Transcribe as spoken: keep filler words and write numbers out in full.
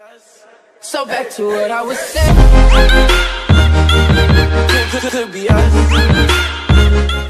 So back to what I was saying. Could, could, could be us.